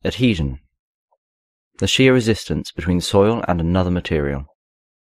Adhesion. The shear resistance between soil and another material.